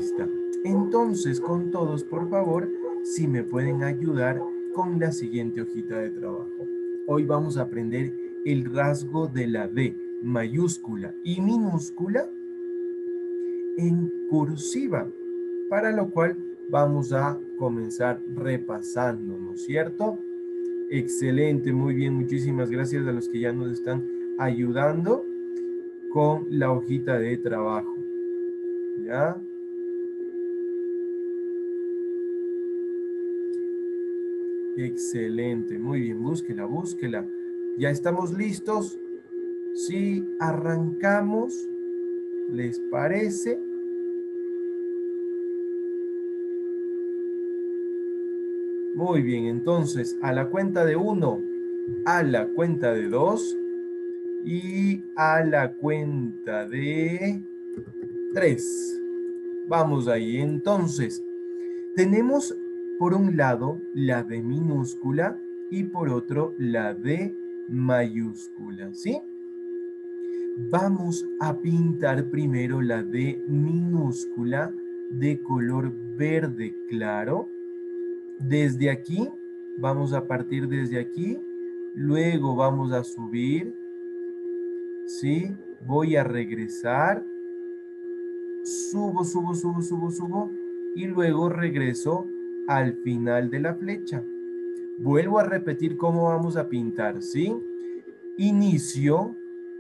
lista. Entonces, con todos, por favor, si me pueden ayudar con la siguiente hojita de trabajo. Hoy vamos a aprender el rasgo de la D mayúscula y minúscula en cursiva, para lo cual vamos a comenzar repasando, ¿no es cierto? Excelente, muy bien, muchísimas gracias a los que ya nos están ayudando con la hojita de trabajo. ¿Ya? Excelente, muy bien, búsquela, búsquela. ¿Ya estamos listos? Sí, arrancamos. ¿Les parece? Muy bien, entonces a la cuenta de 1, a la cuenta de 2 y a la cuenta de 3. Vamos ahí, entonces tenemos por un lado la D minúscula y por otro la D mayúscula, ¿sí? Vamos a pintar primero la D minúscula de color verde claro. Desde aquí, vamos a partir desde aquí, luego vamos a subir, ¿sí? Voy a regresar, subo, subo, subo, subo, subo, y luego regreso al final de la flecha. Vuelvo a repetir cómo vamos a pintar, ¿sí? Inicio,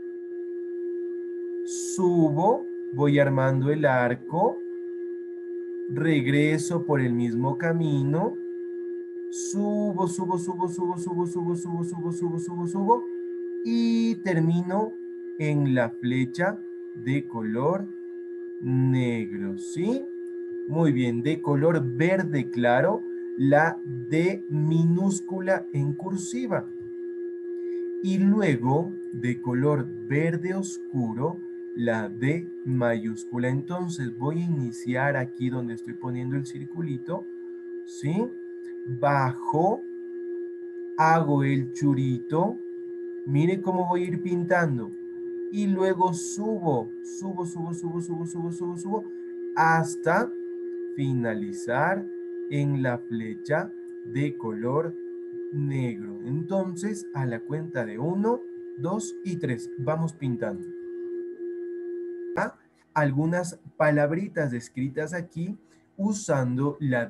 subo, voy armando el arco, regreso por el mismo camino, subo, subo, subo, subo, subo, subo, subo, subo, subo, subo, subo, y termino en la flecha de color negro, ¿sí? Muy bien, de color verde claro, la D minúscula en cursiva. Y luego, de color verde oscuro, la D mayúscula. Entonces, voy a iniciar aquí donde estoy poniendo el circulito, ¿sí? Bajo, hago el churito, mire cómo voy a ir pintando. Y luego subo, subo, subo, subo, subo, subo, subo, subo, hasta finalizar en la flecha de color negro. Entonces, a la cuenta de 1, 2 y 3, vamos pintando. Algunas palabritas escritas aquí usando la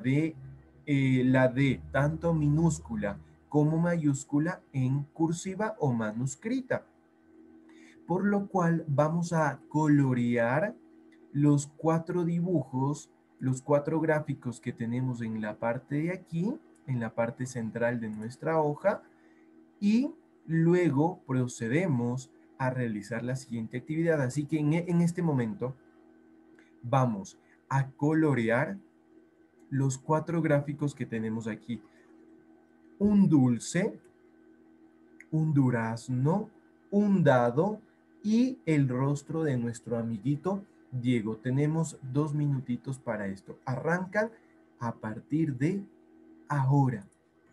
D tanto minúscula como mayúscula en cursiva o manuscrita. Por lo cual vamos a colorear los 4 dibujos, los 4 gráficos que tenemos en la parte de aquí, en la parte central de nuestra hoja, y luego procedemos a realizar la siguiente actividad. Así que en este momento vamos a colorear los 4 gráficos que tenemos aquí. Un dulce, un durazno, un dado y el rostro de nuestro amiguito Diego. Tenemos 2 minutitos para esto. Arrancan a partir de ahora.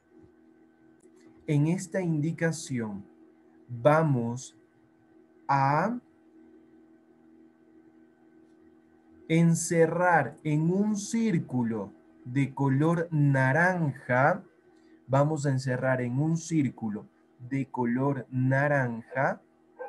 En esta indicación vamos a encerrar en un círculo de color naranja. Vamos a encerrar en un círculo de color naranja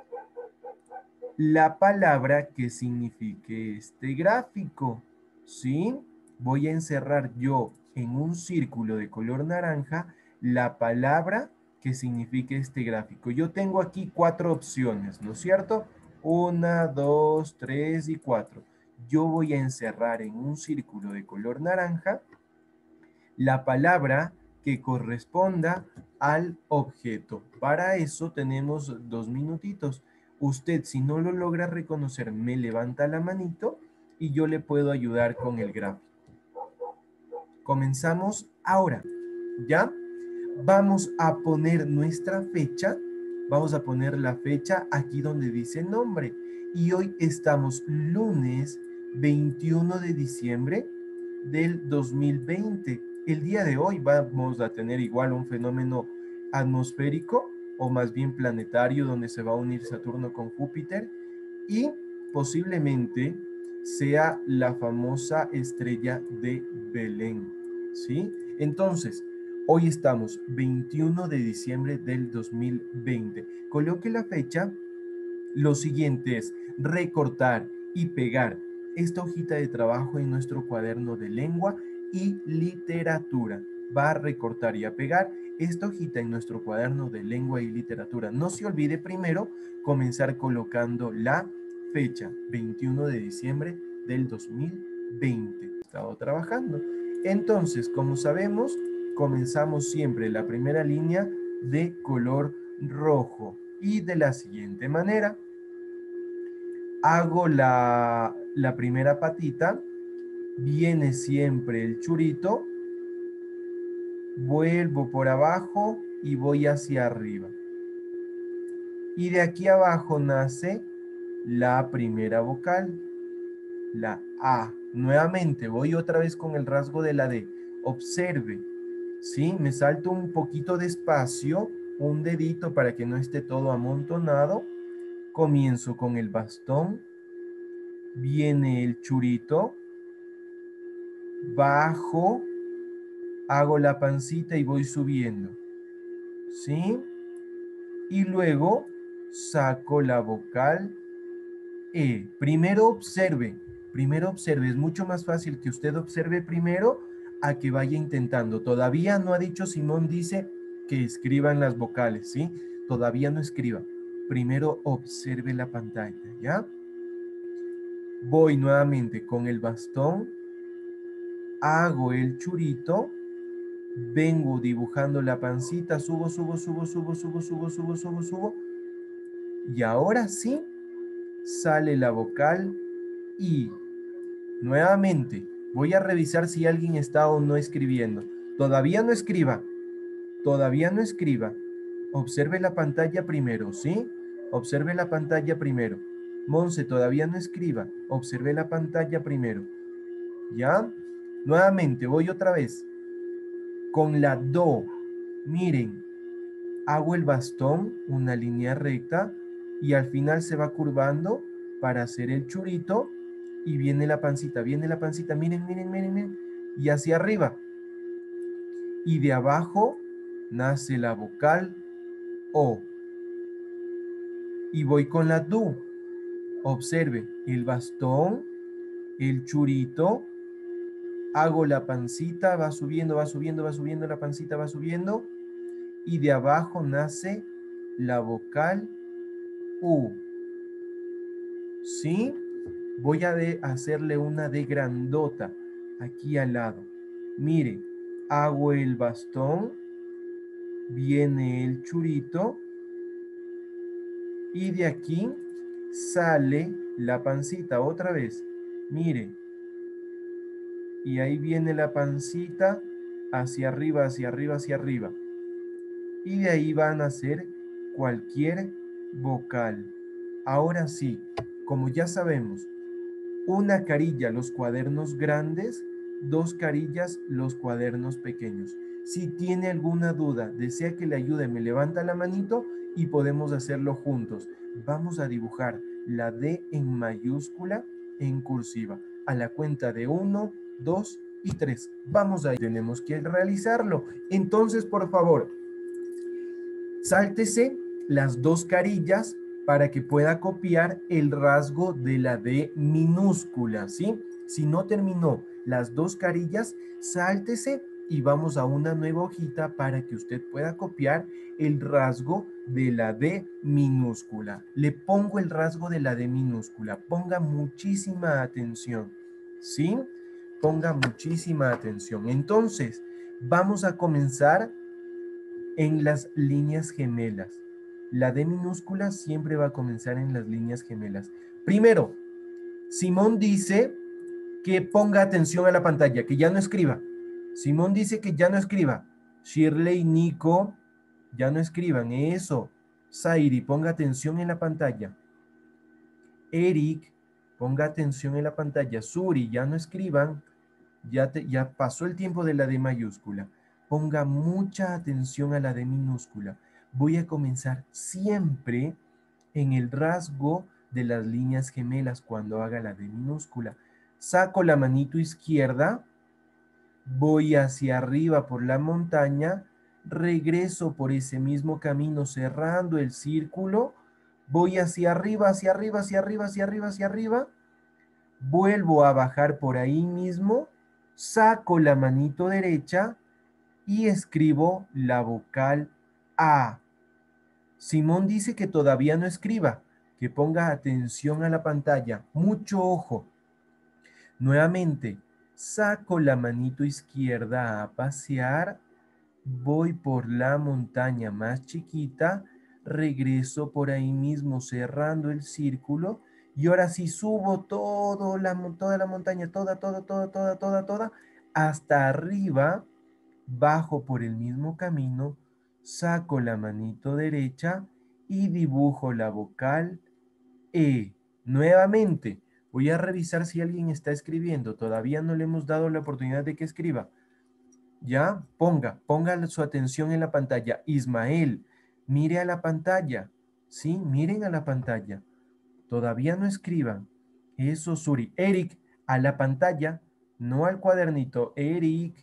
la palabra que signifique este gráfico, ¿sí? Voy a encerrar yo en un círculo de color naranja la palabra que signifique este gráfico. Yo tengo aquí 4 opciones, ¿no es cierto? 1, 2, 3 y 4. Yo voy a encerrar en un círculo de color naranja la palabra que corresponda al objeto. Para eso tenemos 2 minutitos. Usted, si no lo logra reconocer, me levanta la manito y yo le puedo ayudar con el gráfico. Comenzamos ahora, ¿ya? Vamos a poner nuestra fecha. Vamos a poner la fecha aquí donde dice nombre. Y hoy estamos lunes 21 de diciembre del 2020. El día de hoy vamos a tener igual un fenómeno atmosférico o más bien planetario donde se va a unir Saturno con Júpiter y posiblemente sea la famosa estrella de Belén, ¿sí? Entonces, hoy estamos 21 de diciembre del 2020. Coloque la fecha. Lo siguiente es recortar y pegar esta hojita de trabajo en nuestro cuaderno de lengua y literatura. Va a recortar y a pegar esta hojita en nuestro cuaderno de lengua y literatura. No se olvide primero comenzar colocando la fecha, 21 de diciembre del 2020. He estado trabajando. Entonces, como sabemos, comenzamos siempre la primera línea de color rojo. Y de la siguiente manera, hago la primera patita, viene siempre el churito, vuelvo por abajo y voy hacia arriba. Y de aquí abajo nace la primera vocal, la A. Nuevamente voy otra vez con el rasgo de la D. Observe, ¿sí? Me salto un poquito despacio, un dedito para que no esté todo amontonado. Comienzo con el bastón, viene el churito, bajo, hago la pancita y voy subiendo, ¿sí? Y luego saco la vocal E. Primero observe, es mucho más fácil que usted observe primero a que vaya intentando. Todavía no ha dicho Simón, dice que escriban las vocales, ¿sí? Todavía no escriba. Primero observe la pantalla, ¿ya? Voy nuevamente con el bastón, hago el churito, vengo dibujando la pancita, subo, subo, subo, subo, subo, subo, subo, subo, subo. Y ahora sí, sale la vocal I. Nuevamente, voy a revisar si alguien está o no escribiendo. Todavía no escriba, todavía no escriba. Observe la pantalla primero, ¿sí? Observe la pantalla primero. Monse, todavía no escriba. Observe la pantalla primero. ¿Ya? Nuevamente, voy otra vez. Con la do, miren, hago el bastón, una línea recta, y al final se va curvando para hacer el churito, y viene la pancita, miren, miren, miren, miren, y hacia arriba. Y de abajo nace la vocal O. Y voy con la do. Observe, el bastón, el churito, hago la pancita, va subiendo, va subiendo, va subiendo, la pancita va subiendo, y de abajo nace la vocal U. ¿Sí? Voy a hacerle una D grandota aquí al lado. Mire, hago el bastón, viene el churito, y de aquí sale la pancita otra vez. Mire, y ahí viene la pancita hacia arriba, hacia arriba, hacia arriba. Y de ahí van a hacer cualquier vocal. Ahora sí, como ya sabemos, una carilla los cuadernos grandes, dos carillas los cuadernos pequeños. Si tiene alguna duda, desea que le ayude, me levanta la manito y podemos hacerlo juntos. Vamos a dibujar la D en mayúscula en cursiva. A la cuenta de 1, 2 y 3. Vamos ahí. Tenemos que realizarlo. Entonces, por favor, sáltese las dos carillas para que pueda copiar el rasgo de la D minúscula, ¿sí? Si no terminó las dos carillas, sáltese y vamos a una nueva hojita para que usted pueda copiar el rasgo de la D minúscula. Le pongo el rasgo de la D minúscula. Ponga muchísima atención, ¿sí? Ponga muchísima atención. Entonces, vamos a comenzar en las líneas gemelas. La D minúscula siempre va a comenzar en las líneas gemelas. Primero, Simón dice que ponga atención a la pantalla, que ya no escriba. Simón dice que ya no escriba. Shirley, Nico, ya no escriban. Eso. Zairi, ponga atención en la pantalla. Eric, ponga atención en la pantalla. Suri, ya no escriban. Ya pasó el tiempo de la D mayúscula. Ponga mucha atención a la D minúscula. Voy a comenzar siempre en el rasgo de las líneas gemelas cuando haga la D minúscula. Saco la manito izquierda, voy hacia arriba por la montaña, regreso por ese mismo camino cerrando el círculo, voy hacia arriba, hacia arriba, hacia arriba, hacia arriba, hacia arriba, vuelvo a bajar por ahí mismo, saco la manito derecha y escribo la vocal A. Simón dice que todavía no escriba, que ponga atención a la pantalla, mucho ojo. Nuevamente, saco la manito izquierda a pasear, voy por la montaña más chiquita, regreso por ahí mismo cerrando el círculo y ahora sí subo toda la montaña, toda, hasta arriba, bajo por el mismo camino, saco la manito derecha y dibujo la vocal E. Nuevamente, voy a revisar si alguien está escribiendo. Todavía no le hemos dado la oportunidad de que escriba. Ya, ponga su atención en la pantalla. Ismael, mire a la pantalla. Sí, miren a la pantalla. Todavía no escriban. Eso, Suri. Eric, a la pantalla, no al cuadernito. Eric.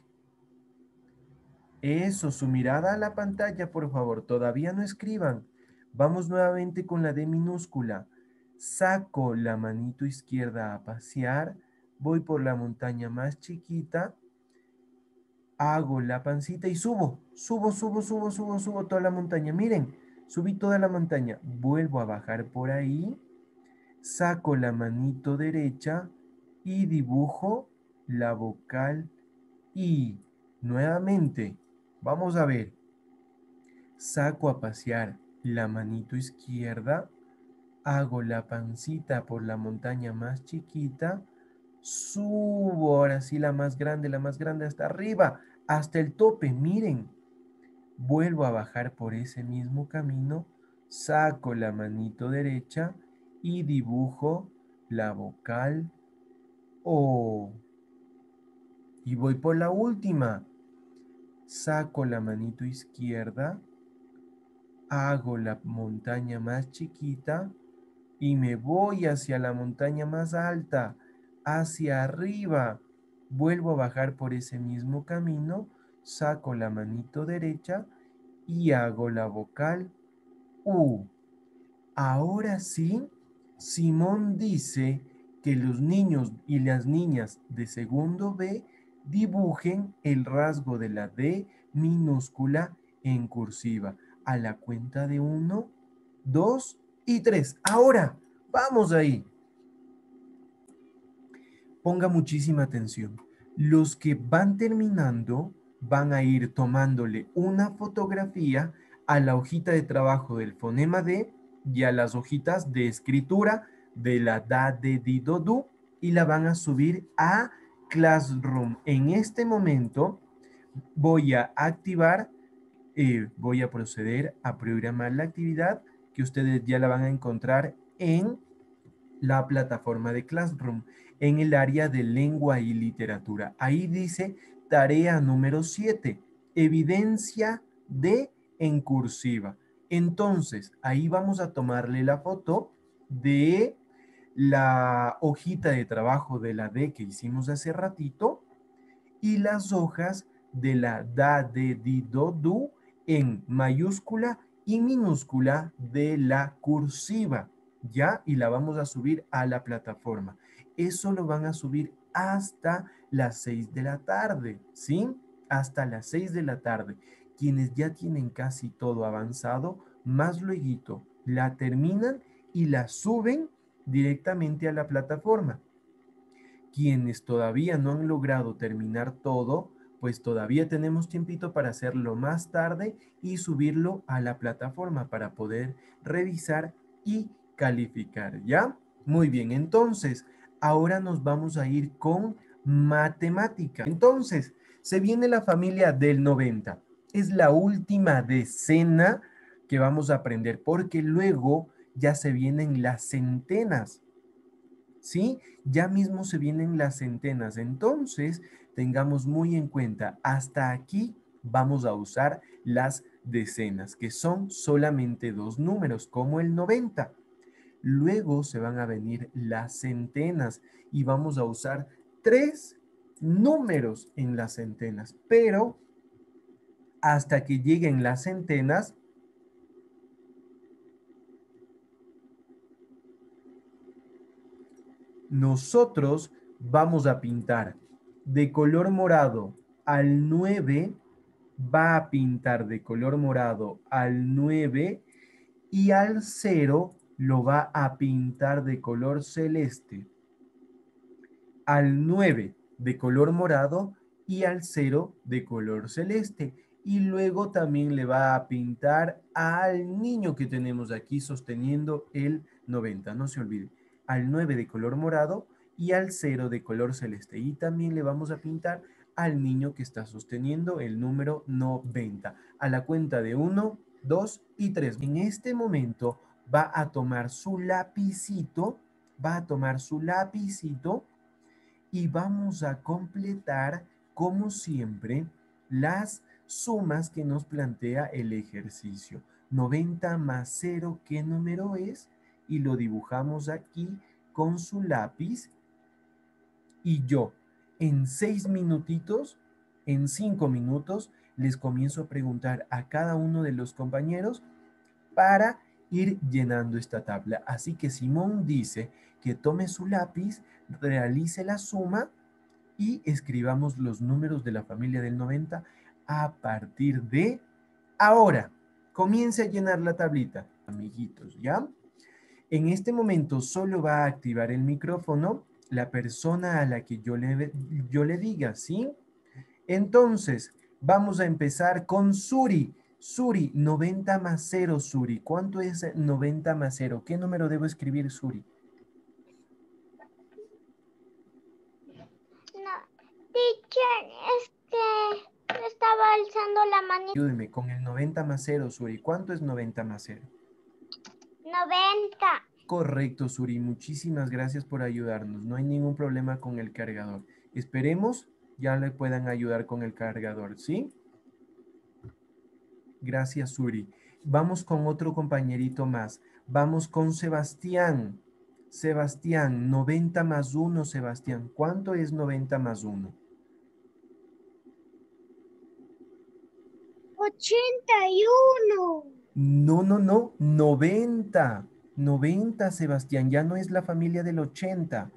Eso, su mirada a la pantalla, por favor. Todavía no escriban. Vamos nuevamente con la D minúscula. Saco la manito izquierda a pasear. Voy por la montaña más chiquita. Hago la pancita y subo toda la montaña. Miren, subí toda la montaña. Vuelvo a bajar por ahí. Saco la manito derecha y dibujo la vocal I. Nuevamente, vamos a ver. Saco a pasear la manito izquierda. Hago la pancita por la montaña más chiquita. Subo, ahora sí la más grande hasta arriba, hasta el tope, miren. Vuelvo a bajar por ese mismo camino, saco la manito derecha y dibujo la vocal O. Y voy por la última. Saco la manito izquierda, hago la montaña más chiquita y me voy hacia la montaña más alta, hacia arriba. Vuelvo a bajar por ese mismo camino, saco la manito derecha y hago la vocal U. Ahora sí, Simón dice que los niños y las niñas de segundo B dibujen el rasgo de la D minúscula en cursiva a la cuenta de 1, 2 y 3. Ahora, vamos ahí. Ponga muchísima atención. Los que van terminando van a ir tomándole una fotografía a la hojita de trabajo del fonema D y a las hojitas de escritura de la da, de, di, do, du y la van a subir a Classroom. En este momento voy a activar, voy a proceder a programar la actividad que ustedes ya la van a encontrar en la plataforma de Classroom en el área de lengua y literatura. Ahí dice tarea número 7, evidencia de en cursiva. Entonces, ahí vamos a tomarle la foto de la hojita de trabajo de la D que hicimos hace ratito y las hojas de la da, de, di, do, du en mayúscula y minúscula de la cursiva, ¿ya? Y la vamos a subir a la plataforma. Eso lo van a subir hasta las 6 de la tarde, ¿sí? Hasta las 6 de la tarde. Quienes ya tienen casi todo avanzado, más luego la terminan y la suben directamente a la plataforma. Quienes todavía no han logrado terminar todo, pues todavía tenemos tiempito para hacerlo más tarde y subirlo a la plataforma para poder revisar y calificar, ¿ya? Muy bien, entonces, ahora nos vamos a ir con matemática. Entonces, se viene la familia del 90. Es la última decena que vamos a aprender porque luego ya se vienen las centenas. ¿Sí? Ya mismo se vienen las centenas. Entonces, tengamos muy en cuenta, hasta aquí vamos a usar las decenas, que son solamente dos números, como el 90. Luego se van a venir las centenas y vamos a usar 3 números en las centenas, pero hasta que lleguen las centenas, nosotros vamos a pintar de color morado al 9, va a pintar de color morado al 9 y al 0 lo va a pintar de color celeste. Al 9 de color morado y al 0 de color celeste. Y luego también le va a pintar al niño que tenemos aquí sosteniendo el 90. No se olvide. Al 9 de color morado y al 0 de color celeste. Y también le vamos a pintar al niño que está sosteniendo el número 90. A la cuenta de 1, 2 y 3. En este momento va a tomar su lapicito, y vamos a completar, como siempre, las sumas que nos plantea el ejercicio. 90 más 0, ¿qué número es? Y lo dibujamos aquí con su lápiz. Y yo, en 6 minutitos, en 5 minutos, les comienzo a preguntar a cada uno de los compañeros para ir llenando esta tabla. Así que Simón dice que tome su lápiz, realice la suma y escribamos los números de la familia del 90 a partir de ahora. Comience a llenar la tablita, amiguitos, ¿ya? En este momento solo va a activar el micrófono la persona a la que yo le diga, ¿sí? Entonces, vamos a empezar con Suri. Suri, 90 más 0, Suri. ¿Cuánto es 90 más 0? ¿Qué número debo escribir, Suri? No, teacher, es que estaba alzando la manita. Ayúdeme con el 90 más 0, Suri. ¿Cuánto es 90 más 0? 90. Correcto, Suri. Muchísimas gracias por ayudarnos. No hay ningún problema con el cargador. Esperemos ya le puedan ayudar con el cargador, ¿sí? Gracias, Suri. Vamos con otro compañerito más. Vamos con Sebastián. Sebastián, 90 más 1, Sebastián. ¿Cuánto es 90 más 1? 81. No, no, no. 90. 90, Sebastián. Ya no es la familia del 80.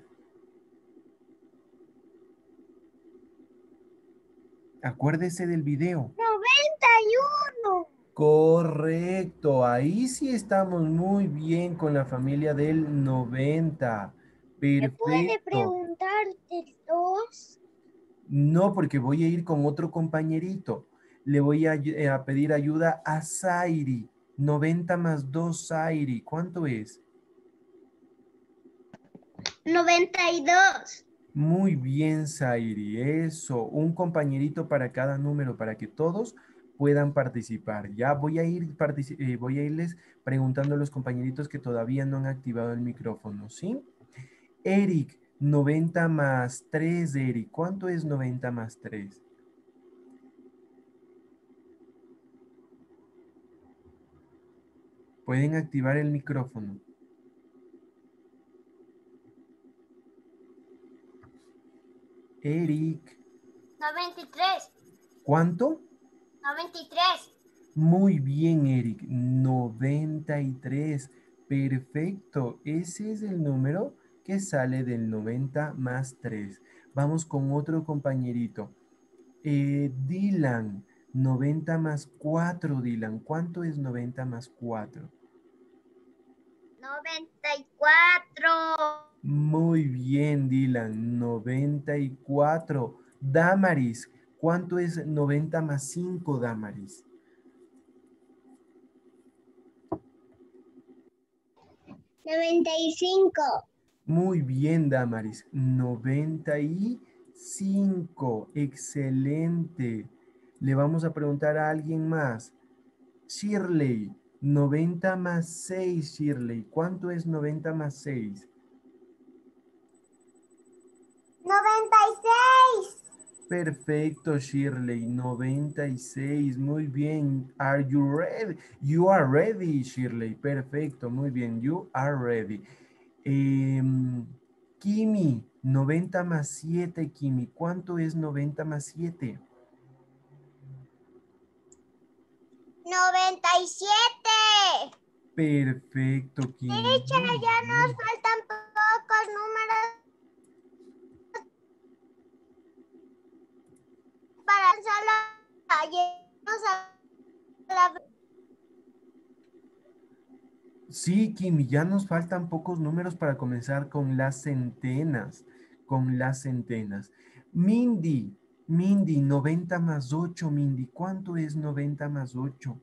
Acuérdese del video. 91. Correcto. Ahí sí estamos muy bien con la familia del 90. ¿Me puede Perfecto. preguntar de 2? No, porque voy a ir con otro compañerito. Le voy a pedir ayuda a Zairi. 90 más 2, Zairi. ¿Cuánto es? 92. Muy bien, Zairi. Eso, un compañerito para cada número para que todos puedan participar. Ya voy a irles preguntando a los compañeritos que todavía no han activado el micrófono, ¿sí? Eric, 90 más 3, Eric. ¿Cuánto es 90 más 3? Pueden activar el micrófono. Eric. 93. ¿Cuánto? 93. Muy bien, Eric. 93. Perfecto. Ese es el número que sale del 90 más 3. Vamos con otro compañerito. Dylan. 90 más 4, Dylan. ¿Cuánto es 90 más 4? 94. Muy bien, Dylan. 94. Damaris. ¿Cuánto es 90 más 5, Damaris? 95. Muy bien, Damaris. 95. Excelente. Le vamos a preguntar a alguien más. Shirley. 90 más 6, Shirley. ¿Cuánto es 90 más 6? 96. Perfecto, Shirley. 96. Muy bien. Are you ready? You are ready, Shirley. Perfecto, muy bien. You are ready. Kimi, 90 más 7, Kimi. ¿Cuánto es 90 más 7? 97. Perfecto, Kimi. Teacher, Muy ya nos bien. faltan pocos números para solo llegarnos a la... Sí, Kimi, ya nos faltan pocos números para comenzar con las centenas. Con las centenas. Mindy, Mindy, 90 más 8, Mindy. ¿Cuánto es 90 más 8?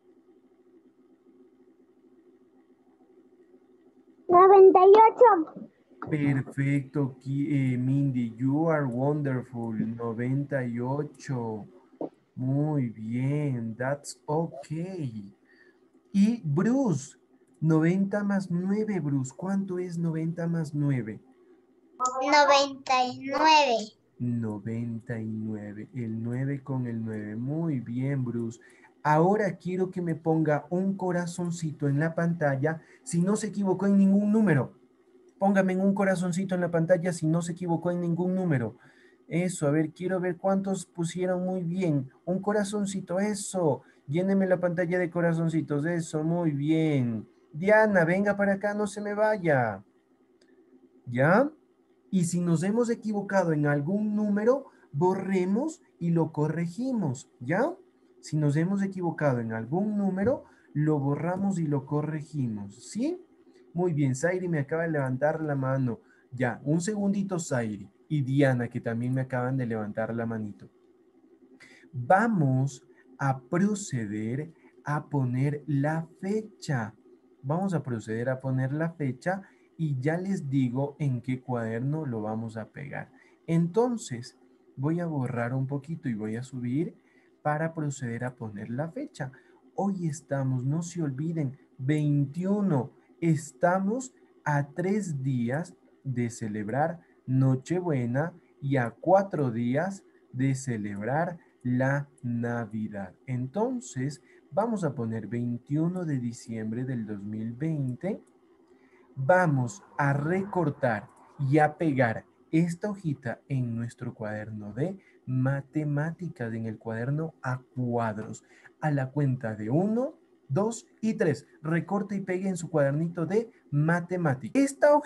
98. Perfecto, Mindy. You are wonderful. 98. Muy bien. That's okay. Y Bruce, 90 más 9, Bruce. ¿Cuánto es 90 más 9? 99. 99. El 9 con el 9. Muy bien, Bruce. Ahora quiero que me ponga un corazoncito en la pantalla si no se equivocó en ningún número. Póngame en un corazoncito en la pantalla si no se equivocó en ningún número. Eso, a ver, quiero ver cuántos pusieron muy bien. Un corazoncito, eso. Lléneme la pantalla de corazoncitos, eso, muy bien. Diana, venga para acá, no se me vaya. ¿Ya? Y si nos hemos equivocado en algún número, borremos y lo corregimos, ¿ya? Si nos hemos equivocado en algún número, lo borramos y lo corregimos, ¿sí? Muy bien, Zairi me acaba de levantar la mano. Ya, un segundito, Zairi. Y Diana, que también me acaban de levantar la manito. Vamos a proceder a poner la fecha. Vamos a proceder a poner la fecha y ya les digo en qué cuaderno lo vamos a pegar. Entonces, voy a borrar un poquito y voy a subir para proceder a poner la fecha. Hoy estamos, no se olviden, 21. Estamos a 3 días de celebrar Nochebuena y a 4 días de celebrar la Navidad. Entonces, vamos a poner 21 de diciembre del 2020. Vamos a recortar y a pegar esta hojita en nuestro cuaderno de matemáticas, en el cuaderno a cuadros. A la cuenta de 1, 2 y 3. Recorte y pegue en su cuadernito de matemáticas.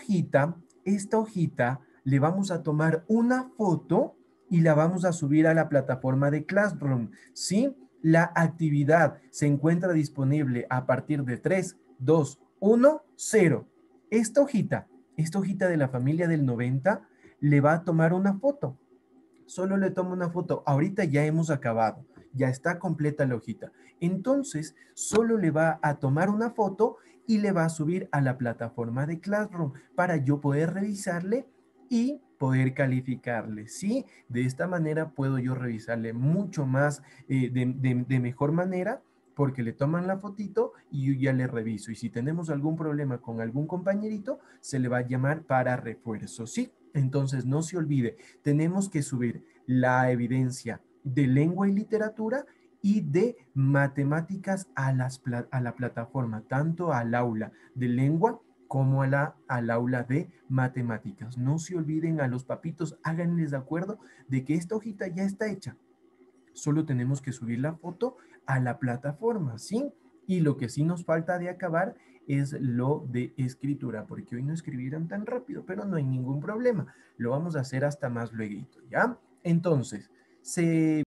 Esta hojita, le vamos a tomar una foto y la vamos a subir a la plataforma de Classroom. ¿Sí? La actividad se encuentra disponible a partir de 3, 2, 1, 0. Esta hojita de la familia del 90, le va a tomar una foto. Solo le tomo una foto. Ahorita ya hemos acabado. Ya está completa la hojita. Entonces, solo le va a tomar una foto y le va a subir a la plataforma de Classroom para yo poder revisarle y poder calificarle, ¿sí? De esta manera puedo yo revisarle mucho más, de mejor manera, porque le toman la fotito y yo ya le reviso. Y si tenemos algún problema con algún compañerito, se le va a llamar para refuerzo, ¿sí? Entonces, no se olvide, tenemos que subir la evidencia de lengua y literatura y de matemáticas a la plataforma, tanto al aula de lengua como al aula de matemáticas. No se olviden, a los papitos, háganles de acuerdo de que esta hojita ya está hecha. Solo tenemos que subir la foto a la plataforma, ¿sí? Y lo que sí nos falta de acabar es lo de escritura, porque hoy no escribieron tan rápido, pero no hay ningún problema. Lo vamos a hacer hasta más luego, ¿ya? Entonces, se